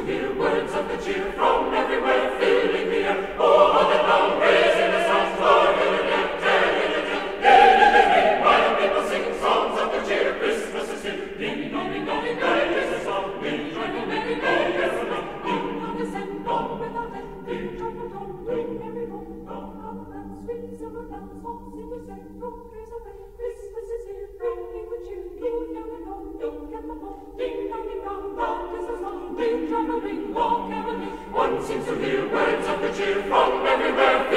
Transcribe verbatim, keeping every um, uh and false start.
hear words of the cheer from everywhere, filling the air. Oh, how they pound, raising the sounds, Lord, in the air, dead in the dead, dead in the rain, while people sing songs of the cheer. Christmas is here. Ding dong, ding dong, ding dong, is the song. Ding joyful merry go, yes and no. Ding on the send, gong without end. Ding joyful dong, ring every home. Gong on the bells, sweet silver bells, all seem to say, don't praise away. Christmas is here, bringing the cheer. Ding dong, ding dong, ding get the ball. Ding dong, ding dong, that is the song. Ding, traveling, walk, caroling. One seems to hear words of the cheer from everywhere.